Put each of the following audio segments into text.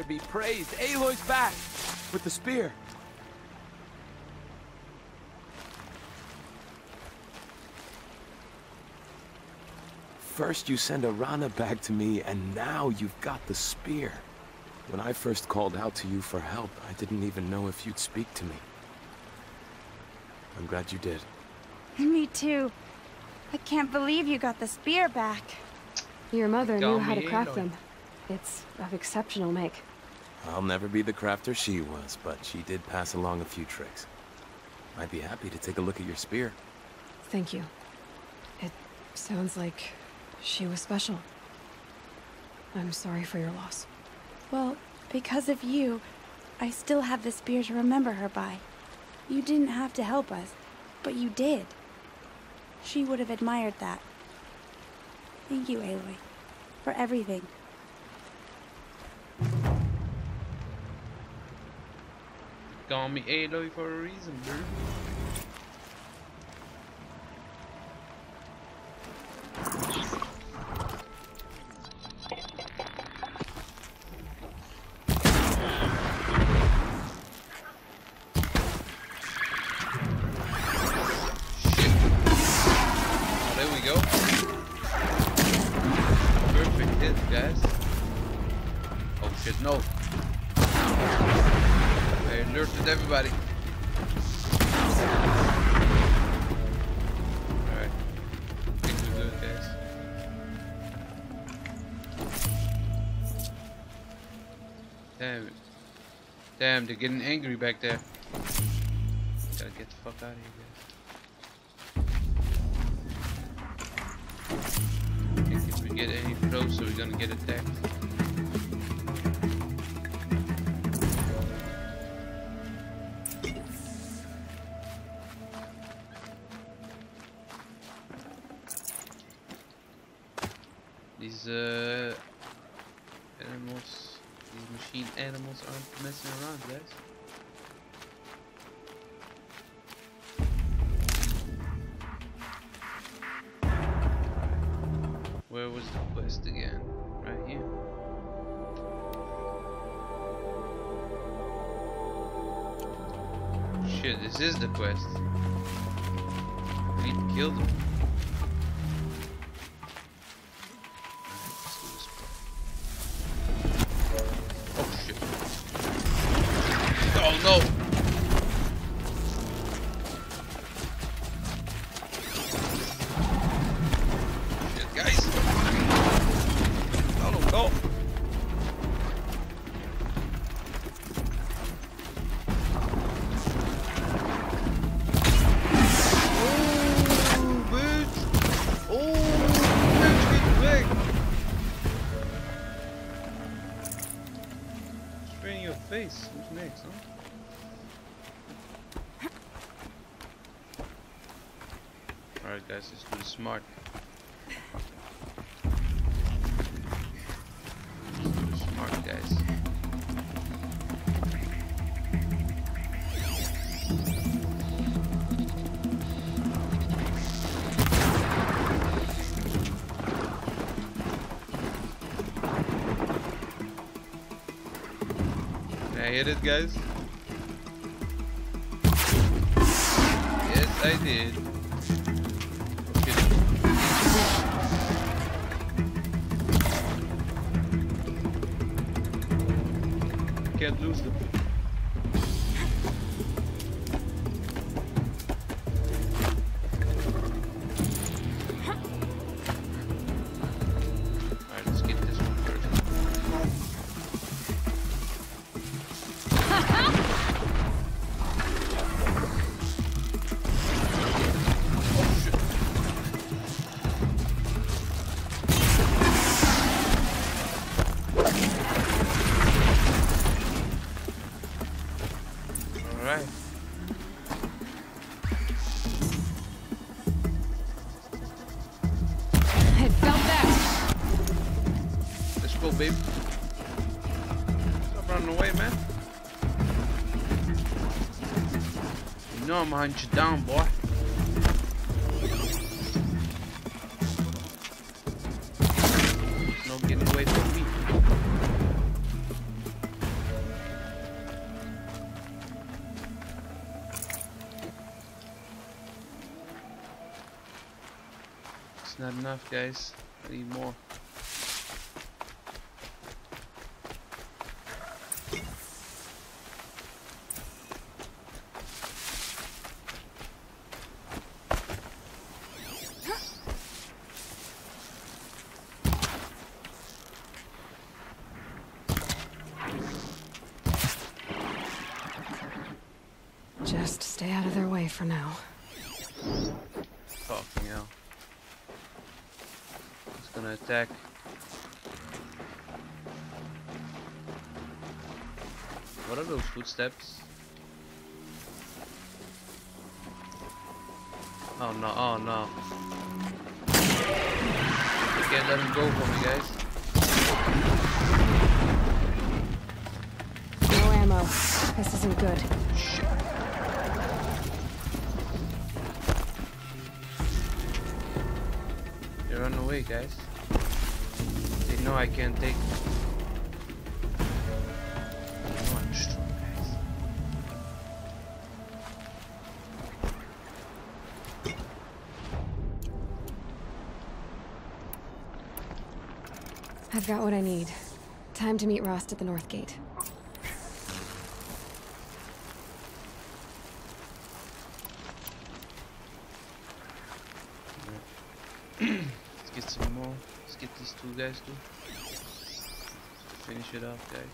be praised. Aloy's back with the spear. First you send Arana back to me, and now you've got the spear. When I first called out to you for help, I didn't even know if you'd speak to me. I'm glad you did. Me too. I can't believe you got the spear back. Your mother knew how to craft them. It's of exceptional make. I'll never be the crafter she was, but she did pass along a few tricks. I'd be happy to take a look at your spear. Thank you. It sounds like she was special. I'm sorry for your loss. Well, because of you, I still have the spear to remember her by. You didn't have to help us, but you did. She would have admired that. Thank you, Aloy, for everything. Call me Aloy for a reason, bro. No. I alerted everybody. Alright. I think we're good, guys. Damn it. Damn, they're getting angry back there. Gotta get the fuck out of here, guys. I think if we get any closer, we're gonna get attacked. These animals, these machine animals aren't messing around, guys. Where was the quest again? Right here. Shit, this is the quest. We need to kill them. No. Shit, guys. I don't know. Oh, bitch. Oh, bitch, get back. Straight in your face. Who's next, huh? Alright guys, let's do the smart. Let's do the smart, guys. Can I hit it, guys? Yes, I did. Can't lose them. Alright, let's get this one first. Oh shit. Alright. I felt that. Let's go, babe. Stop running away, man. You know I'm gonna hunt you down, boy. There's no getting away from me. It's not enough, guys. I need more. Just stay out of their way for now. Fucking hell. It's gonna attack. What are those footsteps? Oh no, oh no. You can't let him go for me, guys. No ammo. This isn't good. Shit. They run away, guys. They know I can't take them. They know I'm strong, guys. I've got what I need. Time to meet Rost at the North Gate. Let's get some more. Let's get these two guys too. Finish it off, guys.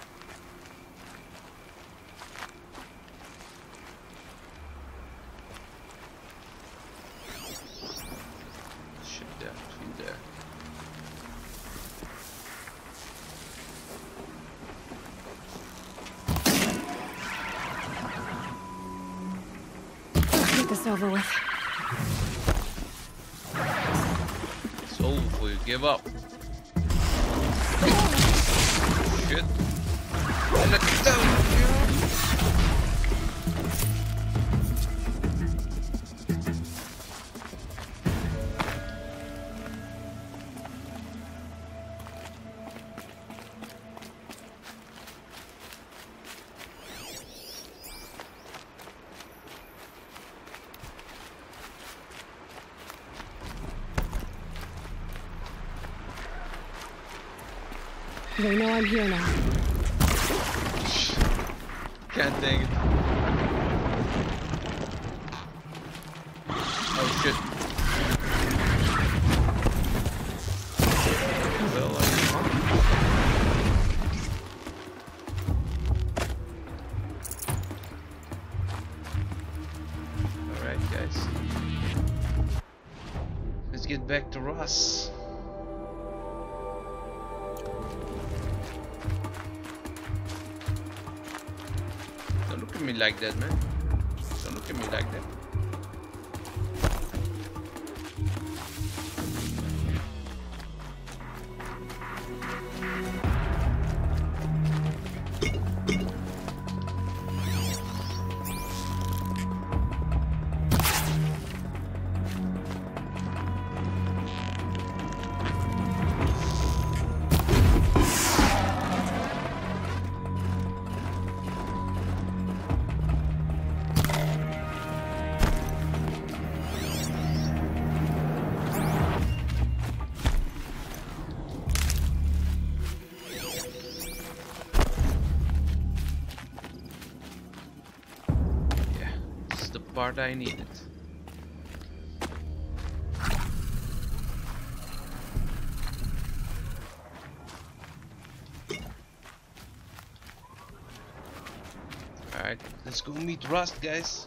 Shit there, two there. Let's get this over with. It's over for you. Give up. Shit. Let it down. They know I'm here now. God dang it. Oh shit. Well, alright, guys. Let's get back to Ross. Don't look at me like that, man. Don't look at me like that. Part I needed. Alright, let's go meet Rust, guys.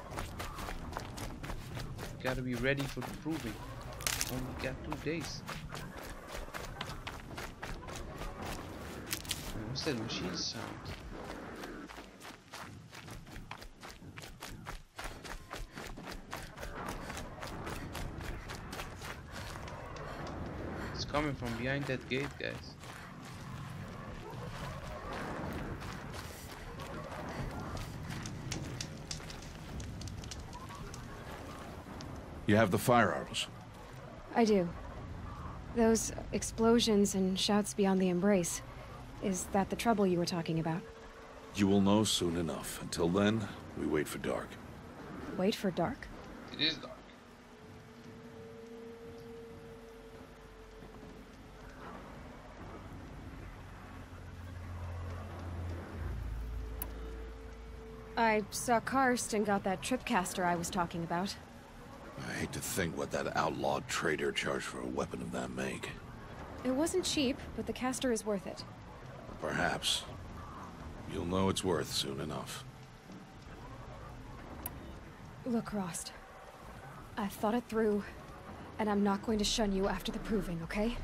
Gotta be ready for the proving. Only got 2 days. What's that machine sound? Coming from behind that gate, guys. You have the fire arrows. I do. Those explosions and shouts beyond the embrace. Is that the trouble you were talking about? You will know soon enough. Until then, we wait for dark. Wait for dark? It is dark. I saw Karst and got that tripcaster I was talking about. I hate to think what that outlawed trader charged for a weapon of that make. It wasn't cheap, but the caster is worth it. Perhaps. You'll know it's worth soon enough. Look, Rost. I've thought it through, and I'm not going to shun you after the proving, okay?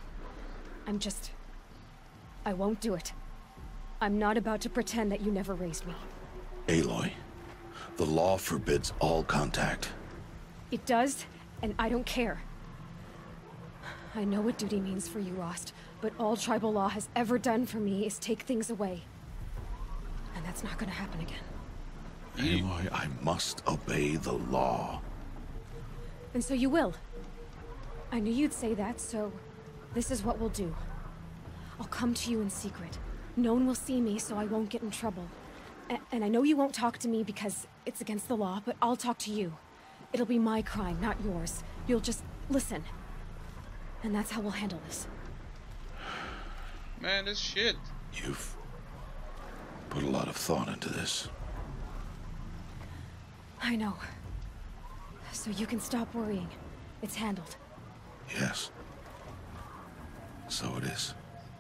I won't do it. I'm not about to pretend that you never raised me. Aloy, the law forbids all contact. It does, and I don't care. I know what duty means for you, Rost, but all tribal law has ever done for me is take things away. And that's not gonna happen again. Aloy, I must obey the law. And so you will. I knew you'd say that, so this is what we'll do. I'll come to you in secret. No one will see me, so I won't get in trouble. And I know you won't talk to me because it's against the law, but I'll talk to you. It'll be my crime, not yours. You'll just listen. And that's how we'll handle this. Man, this shit. You've put a lot of thought into this. I know. So you can stop worrying. It's handled. Yes. So it is.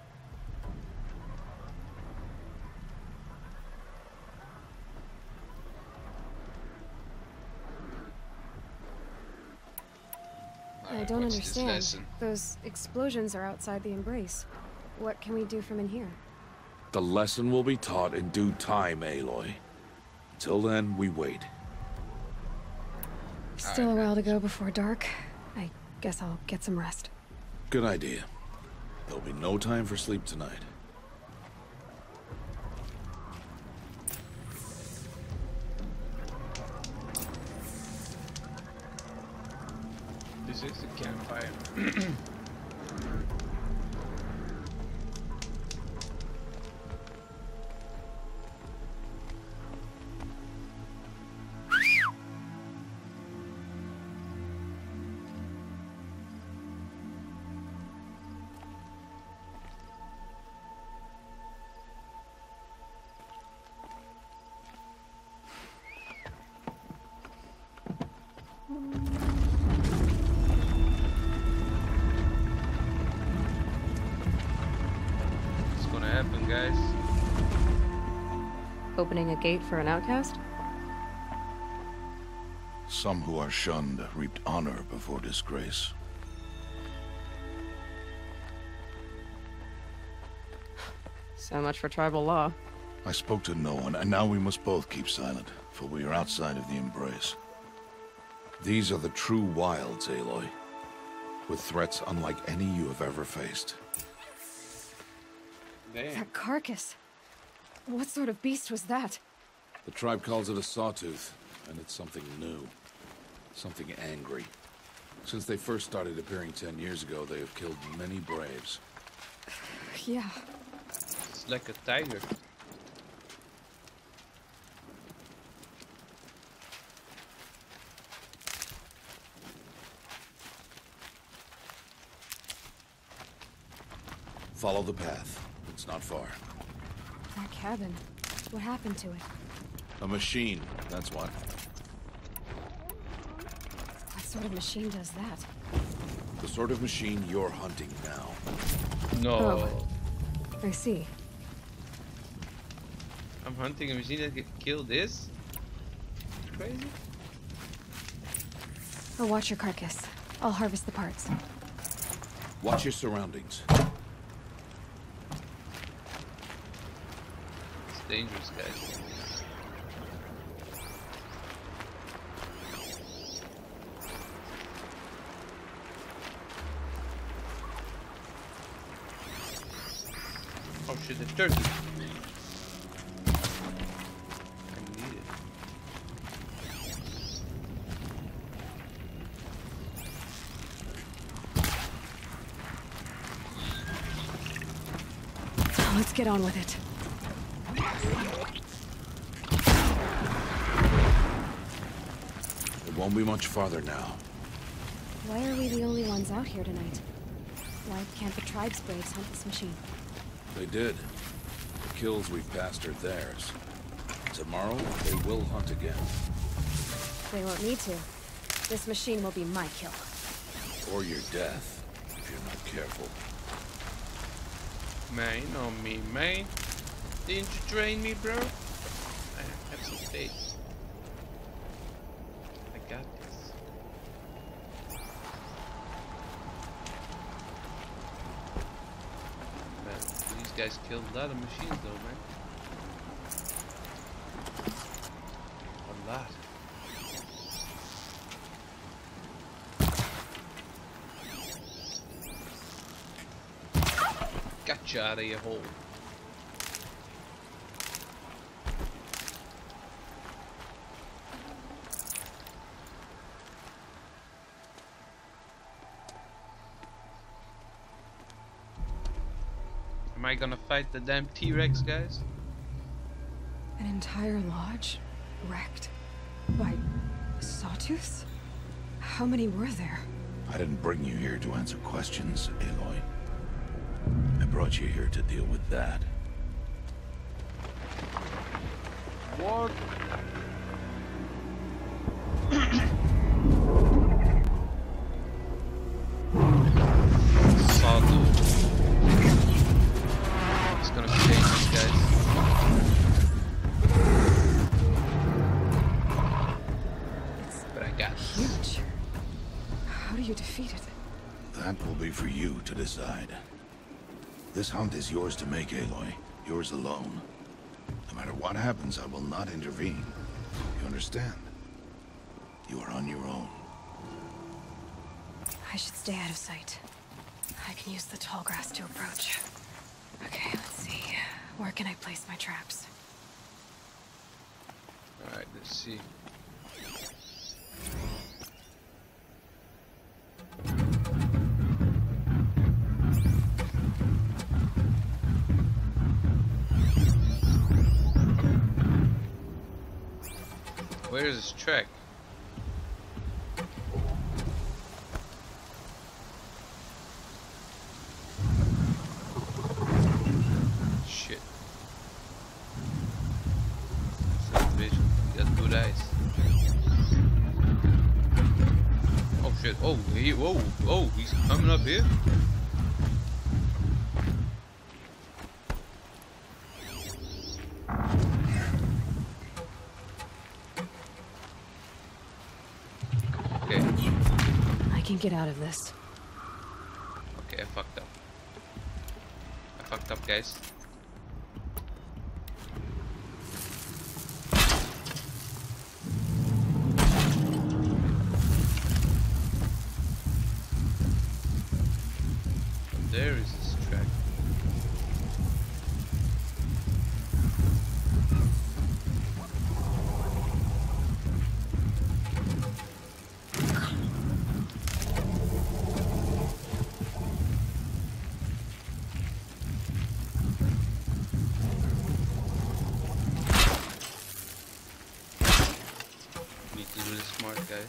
I don't What's this understand. lesson? Those explosions are outside the Embrace. What can we do from in here? The lesson will be taught in due time, Aloy. Till then, we wait. Still a while to go before dark. I guess I'll get some rest. Good idea. There'll be no time for sleep tonight. This is the campfire. What's gonna happen, guys? Opening a gate for an outcast? Some who are shunned reaped honor before disgrace. So much for tribal law. I spoke to no one, and now we must both keep silent, for we are outside of the Embrace. These are the true wilds, Aloy, with threats unlike any you have ever faced. Damn. That carcass. What sort of beast was that? The tribe calls it a sawtooth, and it's something new. Something angry. Since they first started appearing 10 years ago, they have killed many braves. Yeah. It's like a tiger. Follow the path. It's not far. That cabin. What happened to it? A machine, that's what. What sort of machine does that? The sort of machine you're hunting now. No. Oh. I see. I'm hunting a machine that can kill this? Crazy? I'll watch your carcass. I'll harvest the parts. Watch your surroundings. It's dangerous, guys. Oh shit, the turkey. I need it. Let's get on with it. It won't be much farther now. Why are we the only ones out here tonight? Why can't the tribe's braves hunt this machine? They did. The kills we've passed are theirs. Tomorrow, they will hunt again. They won't need to. This machine will be my kill. Or your death, if you're not careful. Man, you know me, man. Didn't you train me, bro? I have some faith. I got this. Man, these guys killed a lot of machines though, man. A lot. Gotcha out of your hole. Am I gonna fight the damn T-Rex, guys? An entire lodge wrecked by sawtooths? How many were there? I didn't bring you here to answer questions, Aloy. I brought you here to deal with that. What? Sawtooth. It's gonna be dangerous, guys. But I got this. Huge. How do you defeat it? That will be for you to decide. This hunt is yours to make, Aloy. Yours alone. No matter what happens, I will not intervene. You understand? You are on your own. I should stay out of sight. I can use the tall grass to approach. Okay, let's see. Where can I place my traps? Alright, let's see. Where is this track? Shit. Vision. He got good eyes. Oh shit. Oh, whoa, he's coming up here. I can get out of this. Okay, I fucked up. I fucked up, guys. There is this track. Need to do this smart, guys.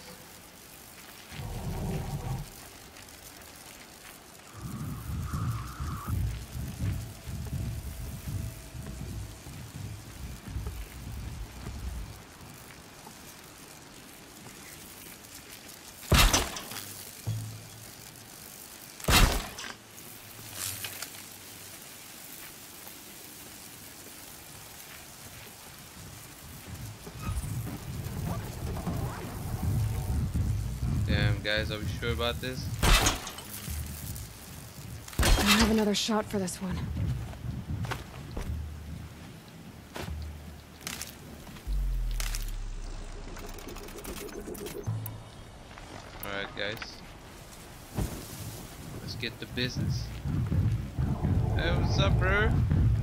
Damn, guys, are we sure about this? I don't have another shot for this one. Alright, guys. Let's get to business. Hey, what's up, bro?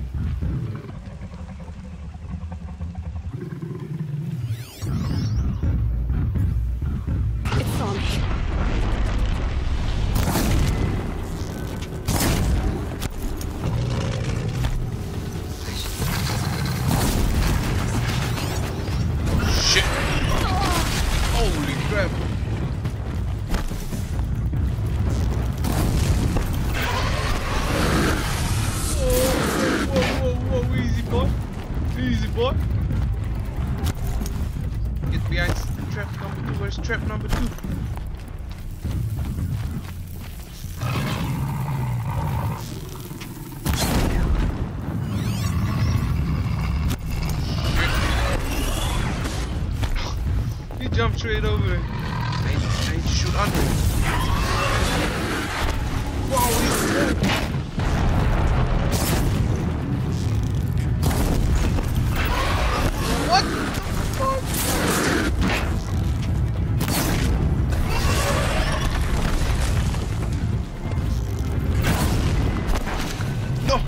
It saw me. Shit! Holy crap! Whoa, easy boy. Easy boy. behind trap number 2. Where's trap number 2? He jumped straight over it. I need to shoot under it. Whoa, he's dead. What the fuck? No.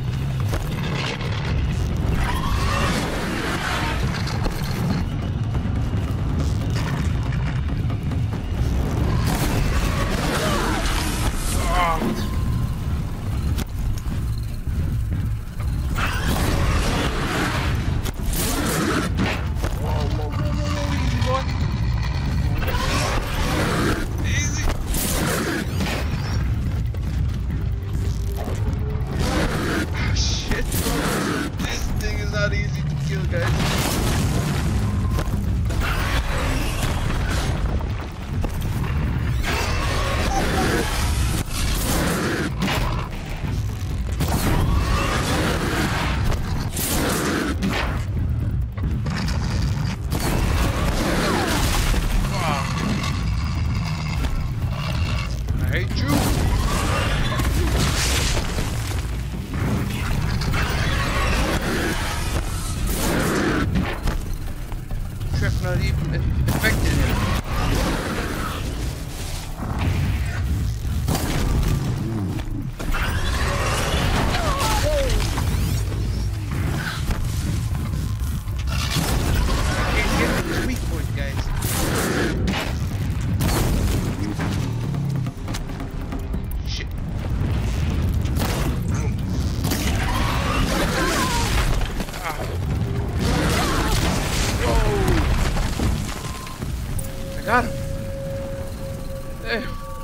Got him. Damn.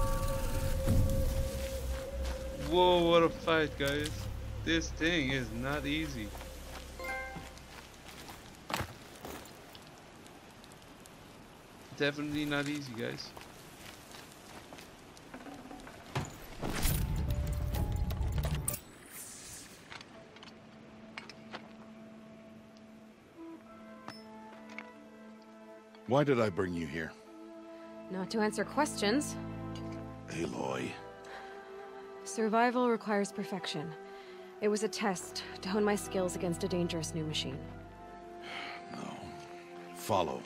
Whoa, what a fight, guys. This thing is not easy. Definitely not easy, guys. Why did I bring you here? Not to answer questions. Aloy. Survival requires perfection. It was a test to hone my skills against a dangerous new machine. No. Follow.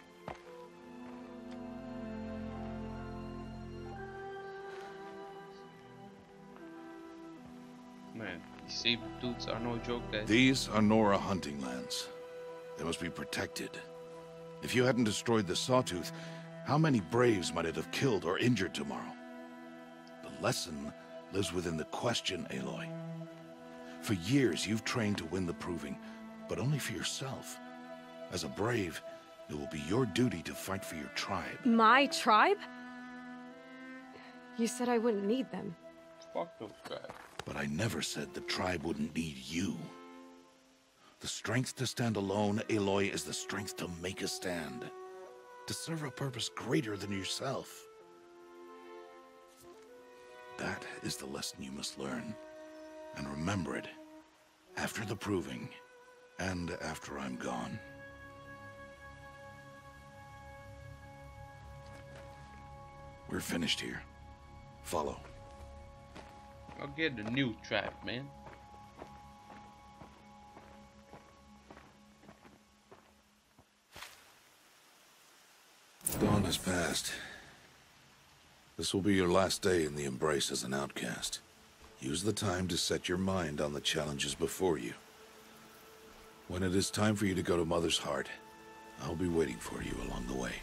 Man, these saber dudes are no joke, guys. These are Nora hunting lands. They must be protected. If you hadn't destroyed the Sawtooth, how many Braves might it have killed or injured tomorrow? The lesson lives within the question, Aloy. For years, you've trained to win the Proving, but only for yourself. As a Brave, it will be your duty to fight for your tribe. My tribe? You said I wouldn't need them. Fuck those guys. But I never said the tribe wouldn't need you. The strength to stand alone, Aloy, is the strength to make a stand. To serve a purpose greater than yourself. That is the lesson you must learn. And remember it. After the Proving. And after I'm gone. We're finished here. Follow. I'll get the new tribe, man. Dawn has passed. This will be your last day in the Embrace as an outcast. Use the time to set your mind on the challenges before you. When it is time for you to go to Mother's Heart, I'll be waiting for you along the way.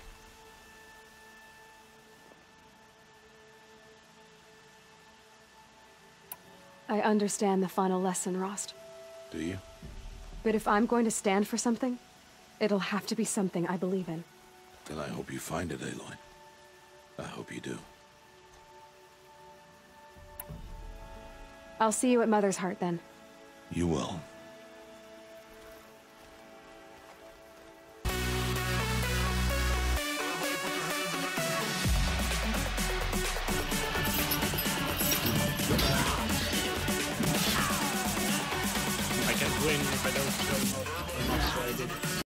I understand the final lesson, Rost. Do you? But if I'm going to stand for something, it'll have to be something I believe in. Then I hope you find it, Aloy. I hope you do. I'll see you at Mother's Heart, then. You will. if I don't show more. So I did.